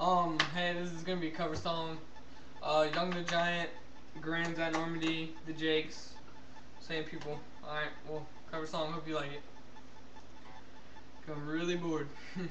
Hey, this is gonna be a cover song. Young the Giant, Garands at Normandie, the Jakes, same people. Alright, well, cover song, hope you like it. I'm really bored.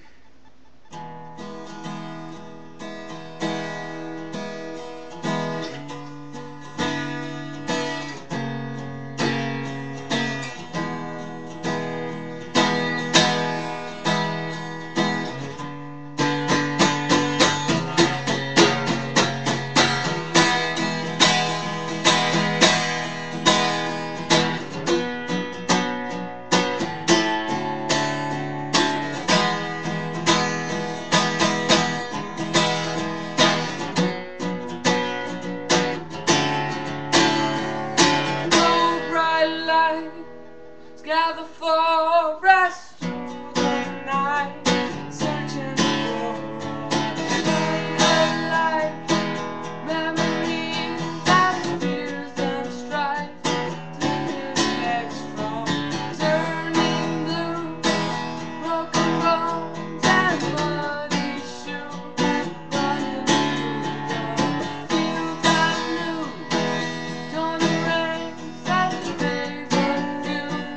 Gather for rest through the night, searching for a life, memories and fears and strife, flipping legs from turning blue, broken bones and muddy shoes, running through the fields I knew, torn rains and days of you.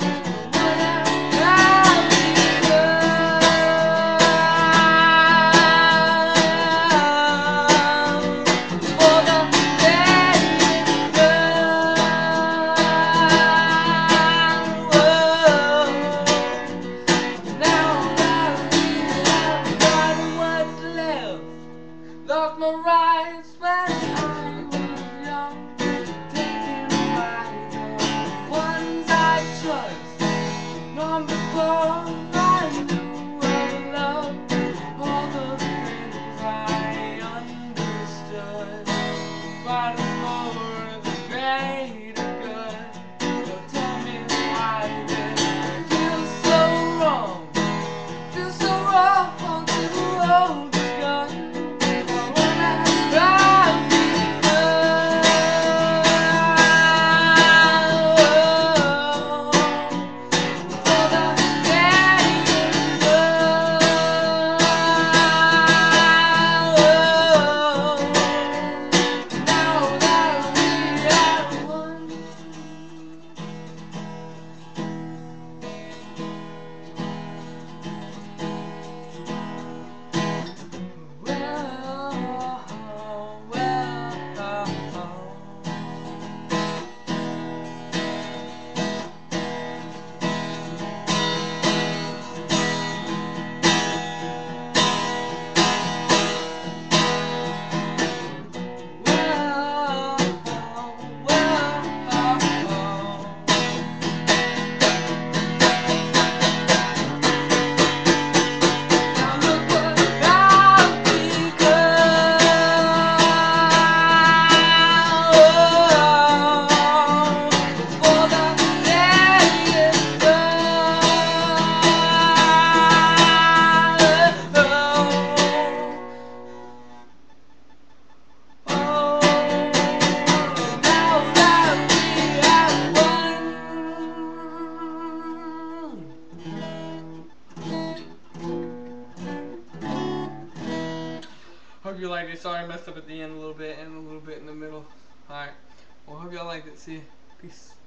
Lost my rights when I was young, taken by the ones I trust. Long before I knew of love, all the things I understood, fighting for the greater good. So tell me why this feels so wrong, feels so wrong to hold this gun. Hope you liked it. Sorry I messed up at the end a little bit and a little bit in the middle. Alright. Well, hope y'all liked it. See ya. Peace.